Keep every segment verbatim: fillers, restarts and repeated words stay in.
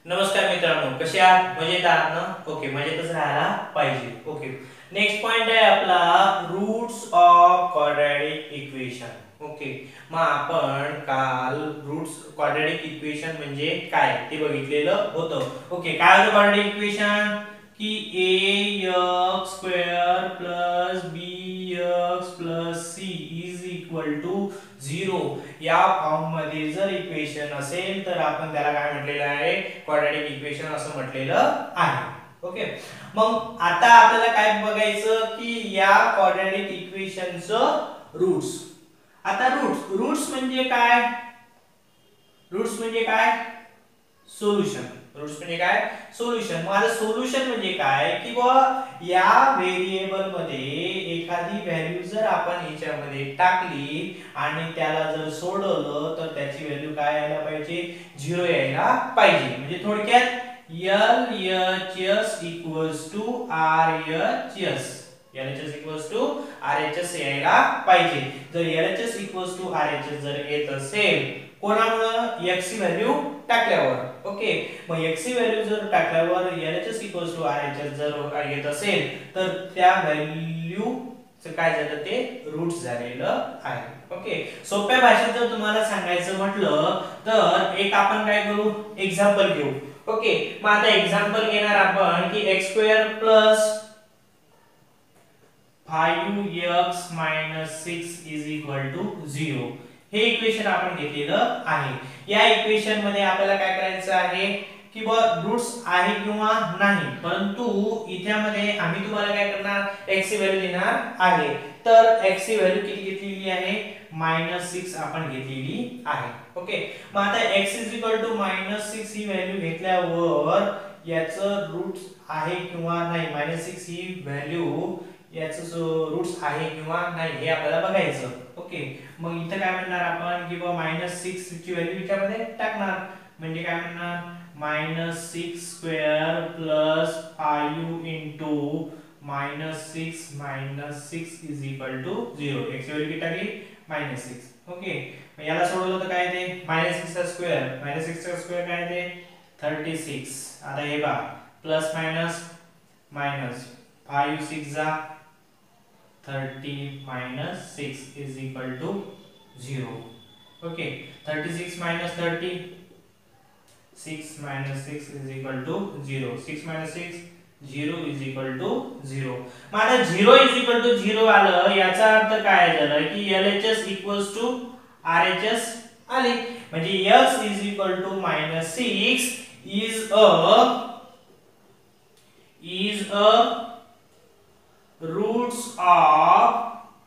नमस्कार मित्रांनो, कसे आहात? मजेत आहात ना? ओके, मजेतच राहायला पाहिजे. ओके, नेक्स्ट पॉइंट आहे आपला roots of quadratic equation. Okay, मग आपण काल रूट्स क्वाड्रॅटिक इक्वेशन म्हणजे काय ते बघितलेलं होतं. ओके, काय होतं क्वाड्रॅटिक इक्वेशन? की A X square plus B X plus C is equal to zero या फॉर्म मध्ये जर इक्वेशन असेल तर आपण त्याला काय म्हटलेलं आहे? क्वाड्रॅटिक इक्वेशन असं म्हटलेलं आहे. ओके, मग आता आपल्याला काय बघायचं की या क्वाड्रॅटिक इक्वेशनचं रूट्स. आता रूट्स रूट्स म्हणजे काय? रूट्स म्हणजे काय? सोल्युशन. रूट्स म्हणजे काय? सोल्युशन. मग आता सोल्युशन म्हणजे काय की बुवा या व्हेरिएबल मध्ये एखादी व्हॅल्यू जर आपण याच्यामध्ये टाकली आणि त्याला जर सोडवलं तर त्याची व्हॅल्यू काय यायला पाहिजे? झिरो यायला पाहिजे. म्हणजे थोडक्यात L H S equals to R H S. L H S equals to R H S यायला पाहिजे. जर L H S equals to R H S जर येत असेल कोणामुळे? x ची व्हॅल्यू टाकल्यावर. ओके, मग x ची व्हॅल्यू जर टाकल्यावर L H S equals to R H S जर येत असेल तर त्या व्हॅल्यू काय झालं? ते रूट्स झालेलं आहे. ओके, सोप्या भाषेत जर तुम्हाला सांगायचं म्हटलं तर एक आपण काय करू? एक्झाम्पल घेऊ. ओके, मग आता एक्झाम्पल घेणार आपण की x square plus five X minus six is equal to zero हे इक्वेशन आपण घेतलेलं आहे. या इक्वेशन मध्ये आपल्याला काय करायचं आहे की ब रूट्स आहे किंवा नाही, परंतु इथ्यामध्ये आम्ही तुम्हाला काय करणार? x ची व्हॅल्यू देणार आहे. तर x ची व्हॅल्यू किती घेतलेली आहे? मायनस सिक्स आपण घेतलेली आहे. ओके, मग आता x is equal to minus six ही व्हॅल्यू घेतल्यावर याचं रूट्स आहे किंवा नाही, मायनस सिक्स ही व्हॅल्यू याचं रूट्स आहे किंवा नाही हे आपल्याला बघायचं. ओके, मग इथं काय म्हणणार आपण की बा मायनस सिक्स ची व्हॅल्यू याच्यामध्ये टाकणार. म्हणजे काय म्हणणार? Minus six square plus five into minus six minus six is equal to zero. x ची व्हॅल्यू किती टाकली? Minus six. ओके, मग याला सोडवलं तर काय ते? मायनस सिक्स चा स्क्वेअर, मायनस सिक्स चा स्क्वेअर काय ते? Thirty six. आता हे बघा plus minus minus five six जा thirty minus six is equal to zero. Okay, thirty six minus thirty, six minus six is equal to zero. Six minus six zero is equal to zero. मग आता zero is equal to zero आलं याचा अर्थ काय झालं की L H S equals to R H S आले. म्हणजे x is equal to minus six is a is a roots of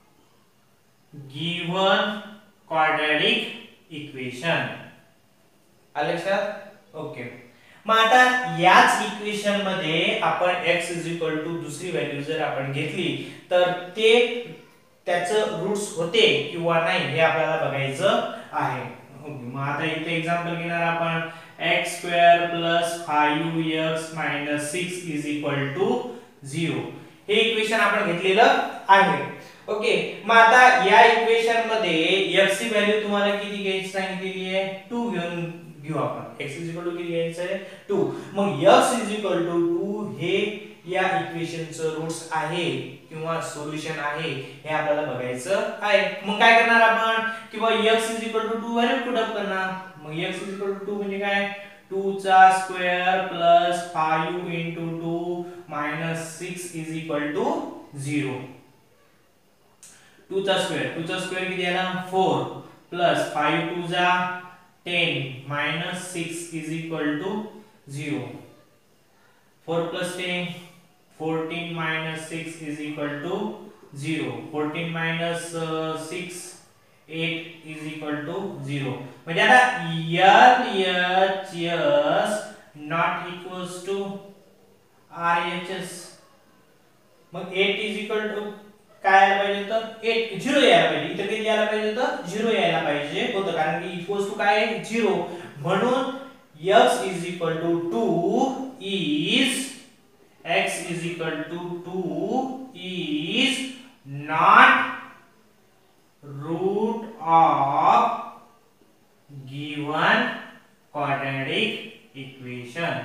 given quadratic equation. आले लक्षात? ओके, मग आता याच इक्वेशन मध्ये आपण x इज इक्वल टू दुसरी व्हॅल्यू जर आपण घेतली तर ते त्याचं रूट्स होते किंवा नाही हे आपल्याला बघायचं आहे. ओके, मग आता इथे एक्झाम्पल घेणार आपण x square plus five X minus six is equal to zero हे इक्वेशन आपण घेतलेलं आहे. ओके, मग आता या इक्वेशन मध्ये x ची व्हॅल्यू तुम्हाला किती घ्यायची सांगितलेली आहे? टू घेऊन घेऊ आपण. x इज इक्वल टू किती घ्यायचं आहे? टू. मग x is equal to two हे या इक्वेशनचं रूट्स आहे किंवा सोल्युशन आहे हे आपल्याला बघायचं आहे. मग काय करणार आपण की बा x is equal to two value put up करणार. मग x is equal to two म्हणजे काय? टू चा square plus five into two minus six is equal to zero. Two चा स्क्वेअर, टू चा स्क्वेअर किती आला? फोर प्लस फाइव टू जा ten minus six is equal to zero. Four plus ten, fourteen minus six is equal to zero. Fourteen minus six, eight is equal to zero. म्हणजे आता L H S not equals to R H S. मग eight is equal to काय यायला पाहिजे होतं? Eight zero यायला पाहिजे. इथे किती यायला पाहिजे होतं? झिरो यायला पाहिजे होतं कारण की इक्वल्स टू काय आहे? झिरो. म्हणून x is equal to two is x is equal to two is not root of given quadratic equation.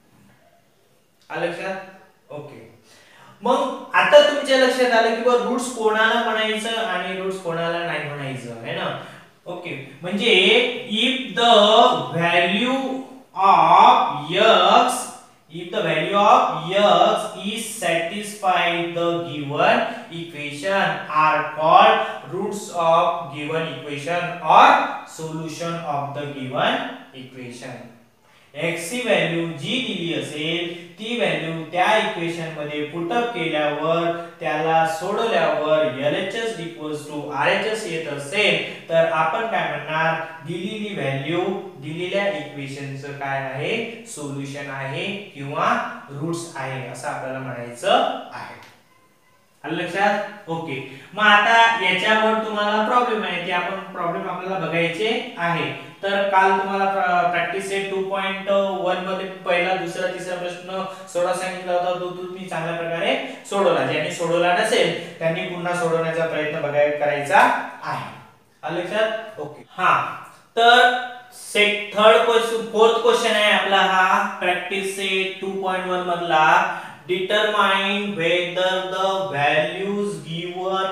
आलं लक्षात? ओके. मग आता तुमच्या लक्षात आलं की बा रूट्स कोणाला म्हणायचं आणि रूट्स कोणाला नाही म्हणायचं आहे ना. ओके, म्हणजे if the value of x if the value of x is satisfied the given equation are called roots of given equation or solution of the given equation. x ची व्हॅल्यू जी दिली असेल ती व्हॅल्यू त्या equation मध्ये put up केल्यावर त्याला सोडवल्यावर L H S equals to R H S येत असेल तर आपण काय म्हणणार, दिलेली व्हॅल्यू दिलेल्या इक्वेशनचं काय आहे, सोल्युशन आहे किंवा रूट्स आहे असं आपल्याला म्हणायचं आहे. आलं लक्षात? ओके. मग आता याच्यावर तुम्हाला प्रॉब्लेम आहे ते आपण प्रॉब्लेम आपल्याला बघायचे आहे. तर काल तुम्हाला practice set two point one मध्ये पहिला दुसरा तिसरा प्रश्न सोडवा सांगितला होता, तो तुम्ही चांगल्या प्रकारे सोडवला. ज्यांनी सोडवला नसेल त्यांनी पुन्हा सोडवण्याचा प्रयत्न बघायचा करायचा आहे. आलं लक्षात? ओके. हा, तर set third question fourth question आहे आपला हा practice set two point one मधला. Determine whether the values given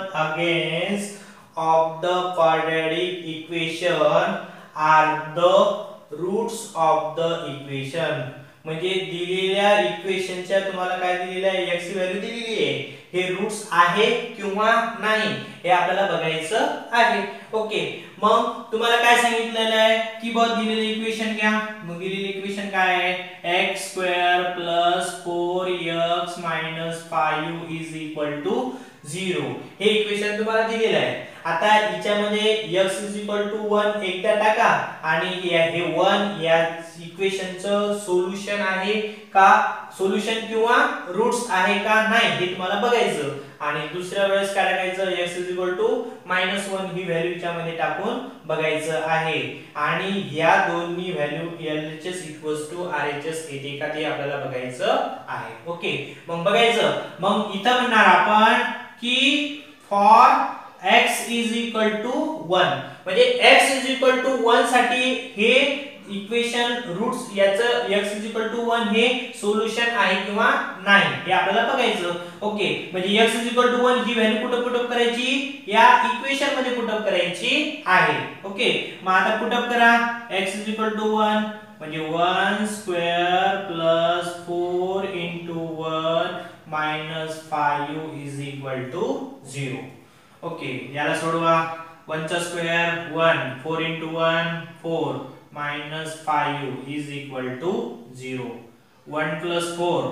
against of the quadratic equation are the roots of the equation. म्हणजे दिलेल्या इक्वेशनच्या तुम्हाला काय दिलेलं आहे, x ची व्हॅल्यू दिलेली आहे, हे रूट्स आहे किंवा नाही हे आपल्याला बघायचं आहे. ओके. मग तुम्हाला काय सांगितलेलं आहे की बघ दिलेले इक्वेशन घ्या. मग दिलेले इक्वेशन काय आहे, x square plus four x minus five is equal to zero. हे इक्वेशन तुम्हाला दिलेलं आहे. आता याच्यामध्ये x is equal to one एकदा टाका आणि हे वन या इक्वेशनचं सोल्युशन आहे का, सोल्युशन किंवा रूट्स आहे का नाही हे तुम्हाला बघायचं. आणि दुसऱ्या वेळेस काय टाकायचं, x is equal to minus one ही व्हॅल्यू याच्यामध्ये टाकून बघायचं आहे. आणि या दोन्ही value L H S equals to R H S येते का ते आपल्याला बघायचं आहे. ओके. मग बघायचं. मग इथं म्हणणार आपण की for x is equal to one, म्हणजे x is equal to one साठी हे इक्वेशन रूट्स याचं x is equal to one हे सोल्युशन आहे किंवा नाही हे आपल्याला बघायचं. ओके. म्हणजे x is equal to one ही व्हॅल्यू कुठे पुटअप करायची, या इक्वेशन मध्ये पुटअप करायची आहे. ओके. मग आता पुटअप करा. x is equal to one म्हणजे one square plus four into one minus five is equal to zero. Okay. याला सोडवा. वन चा square one, four into one four minus five is equal to zero. One plus four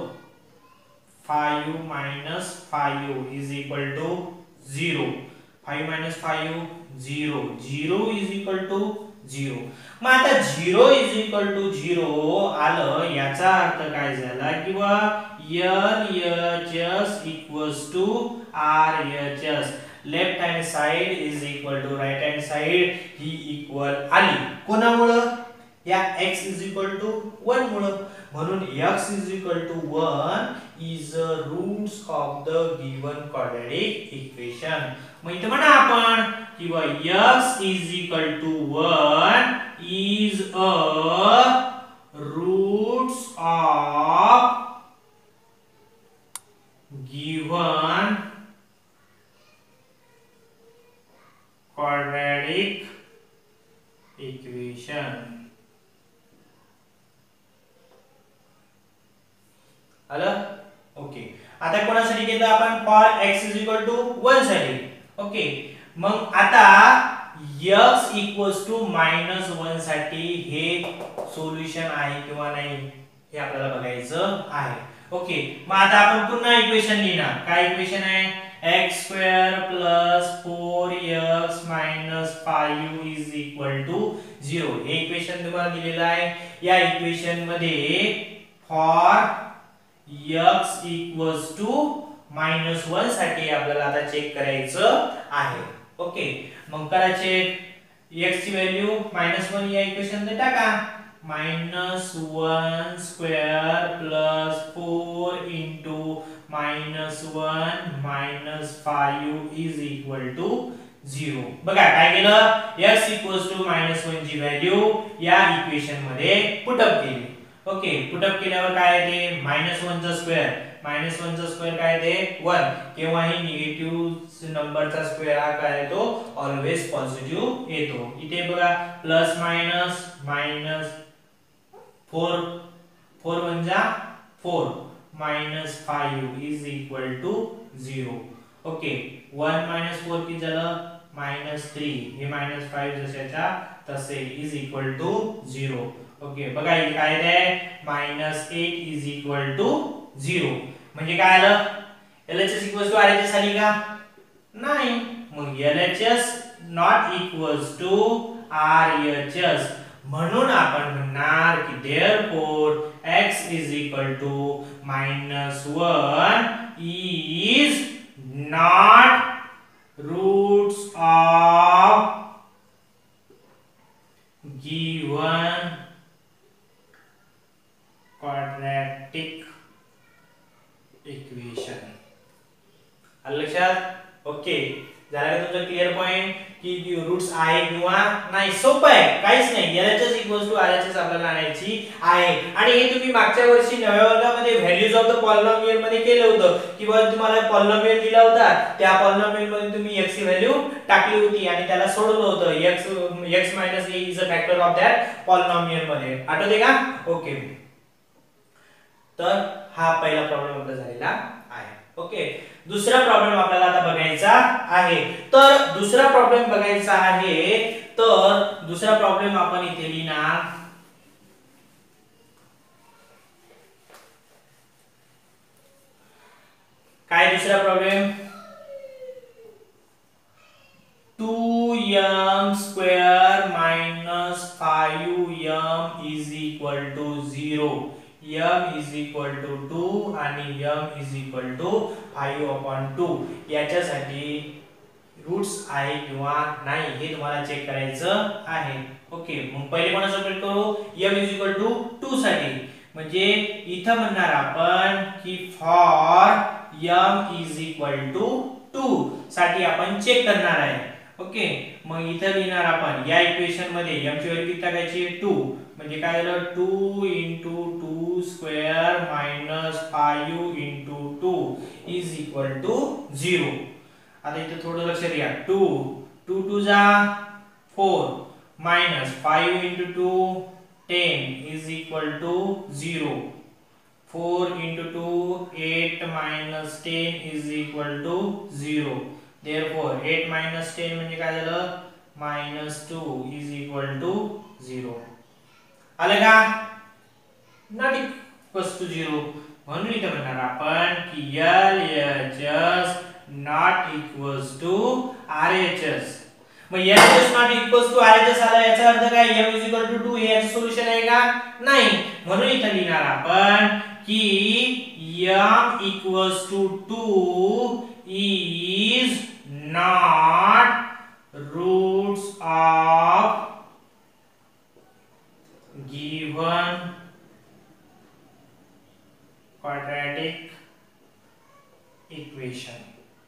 five minus five is equal to zero. Five minus five zero. Zero is equal to zero. मग आता zero is equal to zero आलं याचा अर्थ काय झाला किंवा L H S equals to R H S. Left hand side is equal to right hand side ही equal आली. कोणामुळे, या x is equal to one मुळे. म्हणून x is equal to one is a roots of the given quadratic equation. मग इथे म्हणा आपण किंवा x is equal to one is a roots of given quadratic equation. आलं? ओके. आता कोणासाठी केलं आपण, for x is equal to one साठी. ओके. मग आता x equals to minus one साठी हे सोल्युशन आहे किंवा नाही हे आपल्याला बघायचं आहे. ओके. मग आता आपण पुन्हा इक्वेशन लिहिणार. काय इक्वेशन आहे, x square plus four x minus five is equal to zero. हे इक्वेशन तुम्हाला दिलेलं आहे. या इक्वेशन मध्ये for x equals to minus one साठी आपल्याला आता चेक करायचं आहे. ओके. मग करा चेक. x ची व्हॅल्यू मायनस वन या इक्वेशन मध्ये टाका. Minus one square plus four into minus one minus five is equal to zero. बघा काय केलं, x equals to minus one ची व्हॅल्यू या इक्वेशन मध्ये पुटअप केली. ओके पुटअप केल्यावर काय येते मायनस वन चा स्क्वेअर मायनस वन चा स्क्वेअर काय येते वन केव्हाही निगेटिव्ह नंबरचा स्क्वेअर हा काय येतो ऑलवेज पॉझिटिव्ह येतो इथे बघा plus minus minus four four one जा four minus five is equal to zero okay one minus four किती झालं मायनस थ्री हे मायनस फाइव जशाच्या तसे is equal to zero okay बघा इथे काय आहे minus eight is equal to zero म्हणजे काय आलं एलएचएस इक्वल्स टू आरएचएस आली का नाही मग LHS not equals to RHS म्हणून आपण म्हणणार की therefore x is equal to minus one is not roots of given quadratic equation आलं लक्षात ओके झाला का तुमचा क्लिअर पॉइंट की रूट्स आहे किंवा नाही सोपं आहे काहीच नाही एलएचएस इक्वल्स टू आरएचएस आपल्याला आणायची आहे आणि हे तुम्ही मागच्या वर्षी नवव्या वर्गामध्ये व्हॅल्यूज ऑफ द पॉलिनॉमियल मध्ये केलं होतं किंवा तुम्हाला पॉलिनॉमियल दिला होता त्या पॉलिनॉमियल मध्ये तुम्ही x ची व्हॅल्यू टाकली होती आणि त्याला सोडवलं होतं x x a is a factor of that polynomial मध्ये आठवते का ओके तर हा पहिला प्रॉब्लेम आपला झालेला आहे ओके दुसरा प्रॉब्लेम आपल्याला आता बघायचा आहे तर दुसरा प्रॉब्लेम बघायचा आहे तर दुसरा प्रॉब्लेम आपण इथे लिहिणार काय दुसरा problem two m square minus five m is equal to zero m is equal to two आणि m is equal to five upon two याच्यासाठी रूट्स आहे किंवा नाही हे तुम्हाला चेक करायचं आहे ओके मग पहिले कोणाला सपरेट करू m is equal to two साठी म्हणजे इथं म्हणणार आपण की for m is equal to two साठी आपण चेक करणार आहे ओके मग इथं लिहिणार आपण या इक्वेशन मध्ये m ची व्हॅल्यू किती टाकायची टू म्हणजे काय झालं two into two square minus five into two is equal to zero आता इथे थोडं लक्ष द्या टू टू टू जा four minus five into two ten is equal to zero four into two eight minus ten is equal to zero therefore eight minus ten म्हणजे काय झालं minus two is equal to zero आलं का not equals to zero म्हणून इथे म्हणणार आपण की L H S not equals to R H S मग L H S not equals to R H S आला याचा अर्थ काय m is equal to two हे याचं सोल्युशन आहे का नाही म्हणून इथे लिहिणार आपण की m equals to two is not roots of given quadratic equation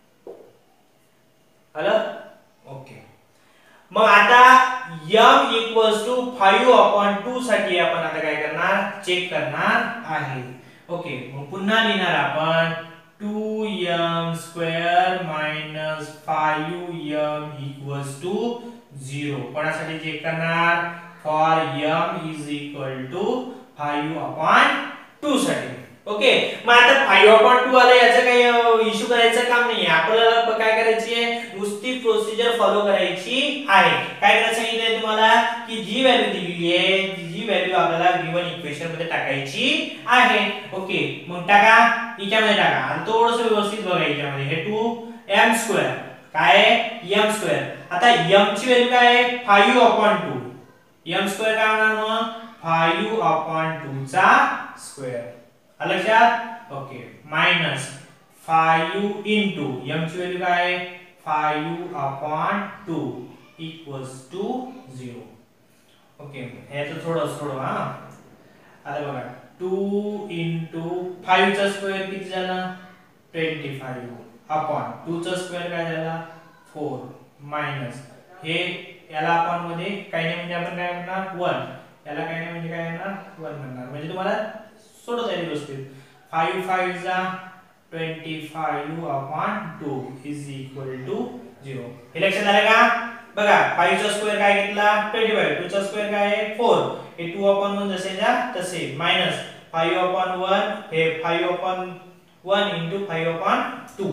आलं ओके मग आता m equals to five upon two साठी आपण आता काय करणार चेक करणार आहे ओके मग पुन्हा लिहिणार आपण two m square minus five m equals to zero कोणासाठी चेक करणार for m is equal to five upon two साठी ओके मग आता फाइव upon टू आलं याचं काही इशू करायचं काम नाही आपल्याला काय करायची आहे नुसती प्रोसिजर फॉलो करायची आहे काय करायचं सांगितलंय तुम्हाला की जी व्हॅल्यू दिलेली आहे जी व्हॅल्यू आपल्याला गिवन इक्वेशन मध्ये टाकायची आहे ओके मग टाका याच्यामध्ये टाका आणि थोडंसं व्यवस्थित बघा याच्यामध्ये हे टू m स्क्वेअर काय आहे m स्क्वेअर आता m ची व्हॅल्यू काय आहे five upon two m square काय होणार मग फाइव upon टू चा स्क्वेअर आलं लक्षात okay minus five into m ची व्हॅल्यू काय आहे five upon two equals to zero okay ह्याचं थोडं थोडं हा आता बघा टू into फाइव चा स्क्वेअर किती झाला ट्वेंटी फाइव upon टू चा स्क्वेअर काय झाला फोर मायनस हे याला आपण मध्ये काही नाही म्हणजे आपण काय म्हणणार वन याला काय नाही म्हणजे काय येणार वन म्हणणार, म्हणजे तुम्हाला सोडवता येईल व्यवस्थित. फाइव फाइव जा twenty five upon two is equal to zero. हे लक्षात आलं का? बघा फाइव चा स्क्वेअर काय घेतला ट्वेंटी फाइव, टू चा स्क्वेअर काय आहे फोर, हे टू अपॉन वन जसे जा तसे मायनस फाइव अपॉन वन, हे five upon one into five upon two.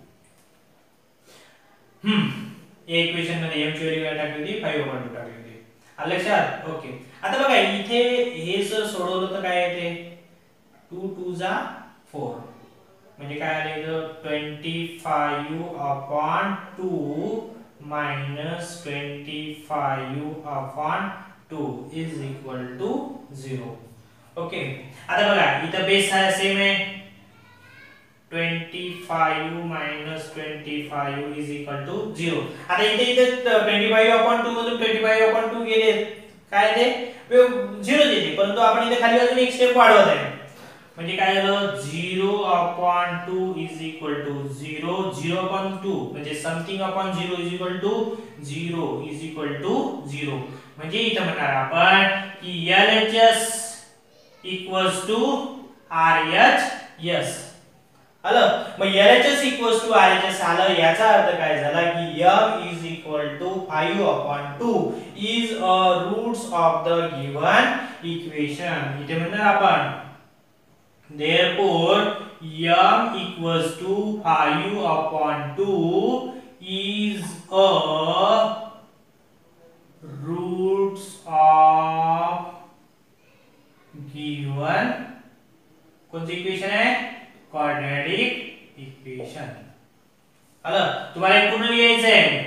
Hmm या इक्वेशन मध्ये m ची व्हॅल्यू काय टाकली होती फाइव अपॉन टू टाकली होती. आलं लक्षात? ओके. आता बघा इथे हे जर सोडवलं तर काय येते टू टू जा फोर, म्हणजे काय आले इथं twenty five upon two minus twenty five upon two is equal to zero. Okay. आता बघा इथं बेस आहे सेम आहे, twenty five minus twenty five is equal to zero. आता इथे इथे ट्वेंटी फाइव अपॉन टू मधून ट्वेंटी फाइव अपॉन टू गेले काय ते झिरो देते, परंतु आपण इथे खाली अजून एक स्टेप वाढवत आहे, म्हणजे काय झालं zero upon two is equal to zero, zero upon two म्हणजे something upon zero is equal to zero is equal to zero. म्हणजे इथे म्हणणार आपण की L H S equals to R H S. आलं. मग L H S equals to R H S आलं, याचा अर्थ काय झाला की m is equal to five upon two is a roots of the given equation. इथे म्हणणार आपण therefore m equals to five upon two is a roots of given कोणती इक्वेशन आहे क्वाड्रॅटिक इक्वेशन. आलं. तुम्हाला हे पूर्ण लिहायचं आहे.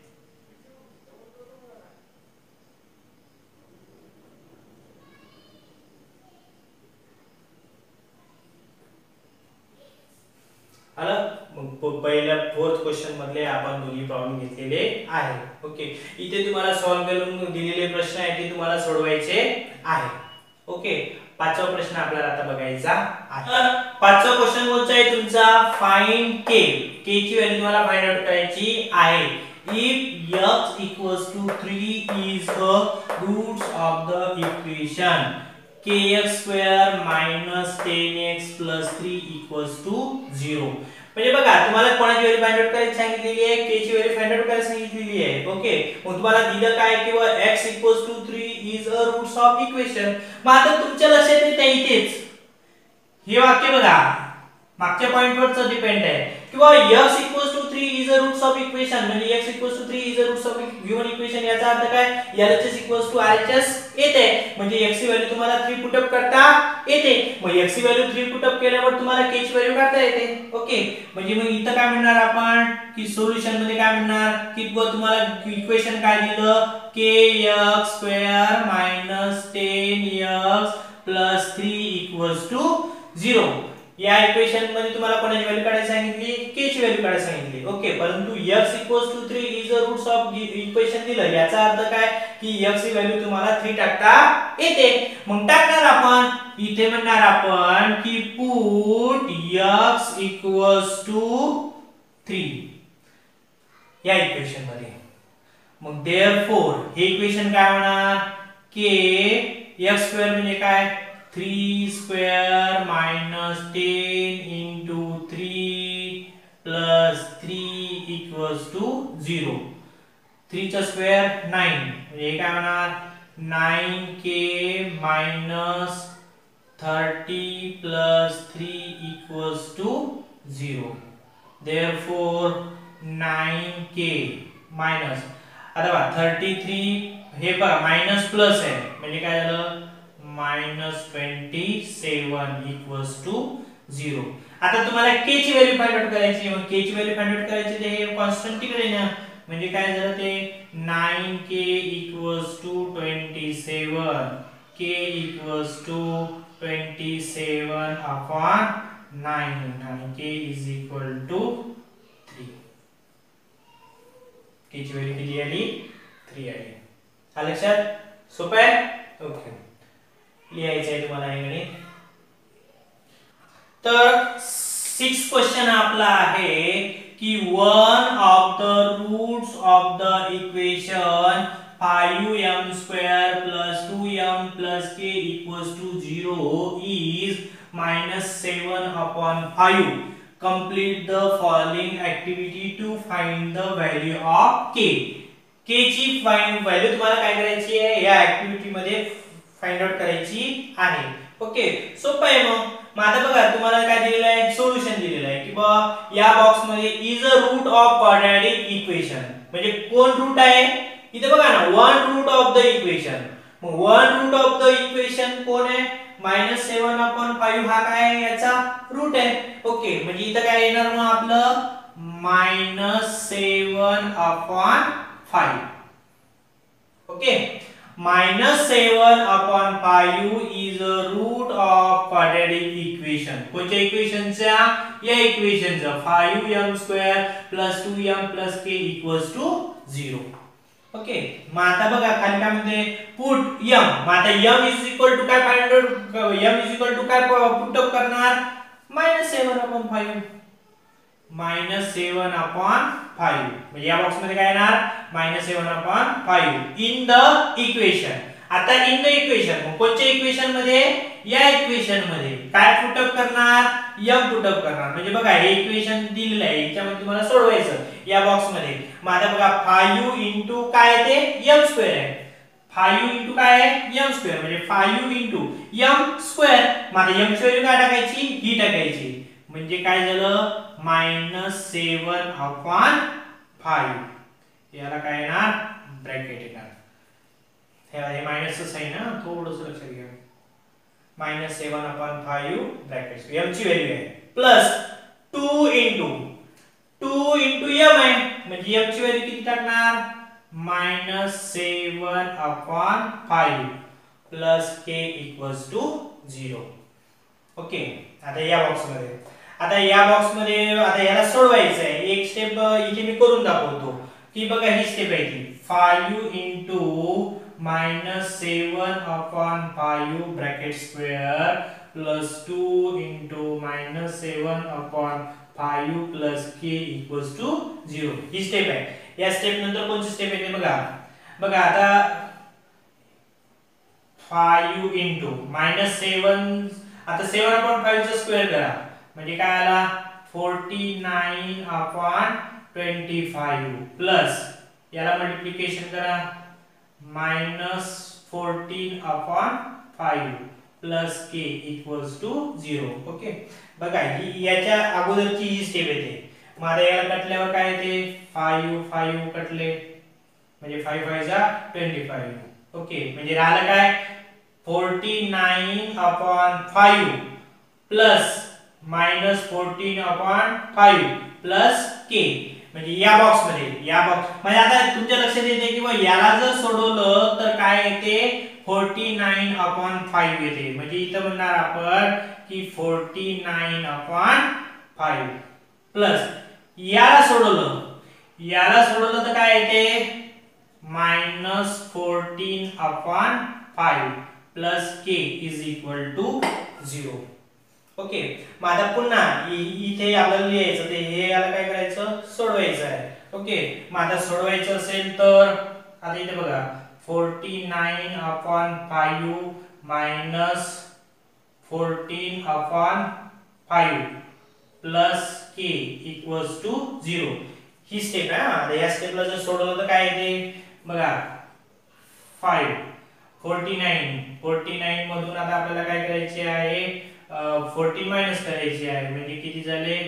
आलं. मग पहिल्या फोर्थ क्वेश्चन मधले आपण दोन्ही प्रॉब्लेम घेतलेले आहे. ओके. इथे तुम्हाला सॉल्व्ह करून दिलेले प्रश्न आहेत ते तुम्हाला सोडवायचे आहे. ओके. पाचवा प्रश्न आपल्याला आता बघायचा आहे. पाचवा क्वेश्चन कोणता आहे तुमचा फाइंड k. k ची व्हॅल्यू तुम्हाला फाइंड आउट करायची आहे. if x equals to three is the roots of the equation kx square minus ten x plus three equals to zero. म्हणजे बघा तुम्हाला कोणाची व्हॅल्यू फाइंड आउट करायची सांगितलेली आहे, k ची व्हॅल्यू फाइंड आउट करायला सांगितलेली आहे. ओके. मग तुम्हाला दिलं काय की x equals to three is a roots of equation. मग आता तुमच्या लक्षात येते इथेच हे वाक्य बघा मागच्या पॉइंट वरच डिपेंड आहे किंवा x equals to three is a roots of equation, म्हणजे x equals to three is a roots of given equation. याचा अर्थ काय L H S equals to R H S येते, म्हणजे x ची व्हॅल्यू तुम्हाला थ्री पुट अप करता येते. मग x ची व्हॅल्यू थ्री पुट अप केल्यावर तुम्हाला k ची व्हॅल्यू काढता येते. ओके. म्हणजे मग इथं काय म्हणणार आपण की सोल्युशन मध्ये काय म्हणणार की तुम्हाला इक्वेशन काय दिलं kx square minus ten x plus three equals to zero. या इक्वेशन मध्ये तुम्हाला कोणाची व्हॅल्यू काढायला सांगितली k ची व्हॅल्यू काढायला सांगितली. ओके. परंतु x equals to three is a roots of equation दिलं, याचा अर्थ काय की x ची व्हॅल्यू तुम्हाला थ्री टाकता येते. मग टाकणार आपण इथे म्हणणार आपण की put x equals to three या इक्वेशन मध्ये. मग therefore हे इक्वेशन काय होणार k x स्क्वेअर म्हणजे काय three square minus ten into three plus three equals to zero. Three चा स्क्वेअर नाइन, म्हणजे काय होणार nine k minus thirty plus three equals to zero. therefore nine k minus आता बघा थर्टी थ्री हे बघा मायनस प्लस आहे, म्हणजे काय झालं minus twenty seven equals to zero. आता तुम्हाला k ची व्हॅल्यू फाइंड आउट करायची. मग k ची व्हॅल्यू फाइंड आउट करायची ते हे कॉन्स्टंट तिकडे ना, म्हणजे काय झालं ते nine k equals to twenty seven. k equals to twenty seven upon nine आणि k is equal to three. k ची व्हॅल्यू किती आली थ्री आली. हा लक्षात सोपं आहे. ओके. लिहायचं आहे तुम्हाला हे गणित. तर सिक्स क्वेश्चन आपला आहे की one of the roots of the equation five m square plus two m plus K equals to zero is minus seven upon five. Complete the following activity to find the value of k. k ची find value तुम्हाला काय करायची आहे या activity मध्ये find out करायची आहे. Okay, सोपं आहे. मग मग आता बघा तुम्हाला काय दिलेलं आहे, सोल्युशन दिलेलं आहे की बा या बॉक्स मध्ये is a root of quadratic equation. म्हणजे कोण रूट आहे इथे बघा ना, one root of the equation. मग one root of the equation कोण आहे, मायनस सेवन अपॉन फाइव हा काय आहे याचा रूट आहे. ओके, म्हणजे इथं काय येणार मग आपलं minus seven upon five. Okay, minus seven upon five is a root of quadratic equation. कोणत्या इक्वेशनचा, या इक्वेशनचा five m square plus two m plus K equals to zero. Okay, मग आता बघा खाली काय म्हणते, पुट m. मग आता m इज इक्वल टू काय find out, m is equal to काय पुट अप करणार, minus seven upon five. Minus seven upon five म्हणजे या बॉक्स मध्ये काय येणार, minus seven upon five in the equation. आता इन द इक्वेशन कोणत्या इक्वेशन मध्ये, या इक्वेशन मध्ये काय पुट अप करणार, m पुट अप करणार. म्हणजे बघा हे इक्वेशन दिलेलं आहे, याच्यामध्ये तुम्हाला सोडवायचं या बॉक्स मध्ये. मग आता बघा फाइव इंटू काय ते m स्क्वेअर आहे. फाइव इंटू काय आहे m स्क्वेअर म्हणजे फाइव इंटू m स्क्वेअर. मग आता m ची व्हॅल्यू काय टाकायची, ही टाकायची. म्हणजे काय झालं, मायनस सेवन अपॉन फाइव. याला काय येणार, ब्रॅकेट येणार. हे मायनसचं साइन ना, थोडंसं लक्षात घ्या. Minus seven upon five bracket m ची व्हॅल्यू आहे plus two into two into m आहे. म्हणजे m ची व्हॅल्यू किती टाकणार, minus seven upon five plus k equals to zero. Okay, आता या बॉक्स मध्ये, आता या बॉक्स मध्ये आता याला सोडवायचं आहे. एक स्टेप इथे मी करून दाखवतो की बघा ही स्टेप आहे ती, five into minus seven upon five bracket square plus two into minus seven upon five plus K equals to zero. ही स्टेप आहे. या स्टेप नंतर कोणती स्टेप येते बघा, बघा आता फाइव इंटू मायनस सेवन, आता सेवन अपॉन फाइव चा स्क्वेअर करा म्हणजे काय आला, forty nine upon twenty five plus याला मल्टिप्लिकेशन करा minus fourteen upon five plus K equals to zero. Okay, बघा ही याच्या अगोदरची ही स्टेप येते. मग आता याला कटल्यावर काय येते, फाइव फाइव कटले म्हणजे फाइव फाइव जा ट्वेंटी फाइव. ओके, म्हणजे राहिलं काय, forty nine upon five plus minus fourteen upon five plus K. म्हणजे या बॉक्स मध्ये, या बॉक्स म्हणजे आता तुमच्या लक्षात येते की मग याला जर सोडवलं तर काय येते, फोर्टी नाइन अपॉन फाइव येते. म्हणजे इथं म्हणणार आपण की forty nine upon five plus याला सोडवलं, याला सोडवलं तर काय येते, minus fourteen upon five plus K is equal to zero. Okay, मग आता पुन्हा इथे आपल्याला लिहायचं ते, हे याला काय करायचं, सोडवायचं आहे. ओके, मग आता सोडवायचं असेल तर आता इथे बघा forty nine upon five minus fourteen upon five plus K equals to zero. ही स्टेप आहे. आता या स्टेपला जर सोडवलं तर काय येते बघा, five forty nine forty nine मधून आता आपल्याला काय करायचे आहे, फोर्टीन मायनस करायची आहे. म्हणजे किती झाले,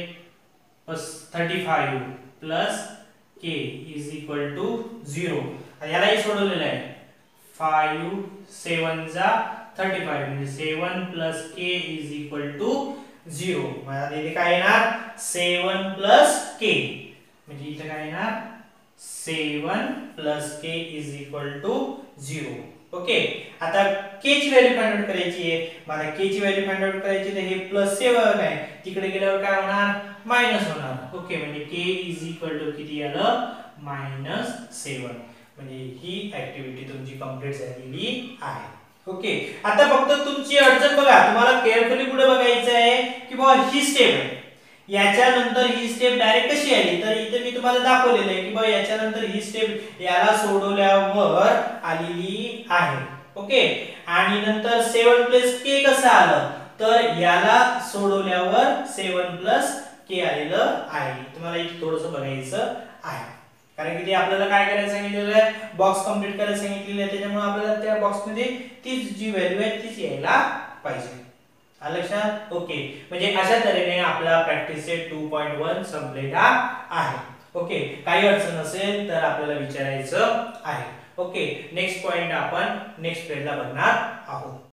thirty five plus K is equal to zero. यालाही सोडवलेलं आहे, फाइव सेवन जा थर्टी फाइव म्हणजे seven plus K is equal to zero. म्हणजे इथे काय येणार, सेवन प्लस के म्हणजे इथे काय येणार, seven plus K is equal to zero. Okay, आता k ची व्हॅल्यू फाइंड आउट करायची आहे. मला k ची व्हॅल्यू फाइंड आउट करायची तर हे प्लस सेवन आहे, तिकडे गेल्यावर काय होणार, मायनस होणार. ओके, म्हणजे k इज इक्वल टू किती आलं, मायनस सेवन. म्हणजे ही ऍक्टिव्हिटी तुमची कंप्लीट झालेली आहे. ओके, आता फक्त तुमची अडचण बघा, तुम्हाला केअरफुली पुढे बघायचं आहे की बाबा ही स्टेप आहे, याच्यानंतर ही स्टेप डायरेक्ट कशी आली तर इथे मी तुम्हाला दाखवलेलं आहे की बा याच्यानंतर ही स्टेप याला सोडवल्यावर आलेली आहे. ओके आणि नंतर सेवन प्लस के कसं आलं तर याला सोडवल्यावर सेवन प्लस के आलेलं आहे. तुम्हाला इथे थोडंसं बघायचं आहे कारण की ते आपल्याला काय करायचं सांगितलेलं आहे बॉक्स कंप्लीट करायला सांगितलेलं आहे त्याच्यामुळे आपल्याला त्या बॉक्स मध्ये तीच जी व्हॅल्यू आहे तीच यायला पाहिजे. आलं लक्षात. ओके म्हणजे अशा तऱ्हेने आपला practice set two point one संपलेला आहे. ओके काही अडचण असेल तर आपल्याला विचारायचं आहे. ओके नेक्स्ट पॉइंट आपण नेक्स्ट पेजला बघणार आहोत.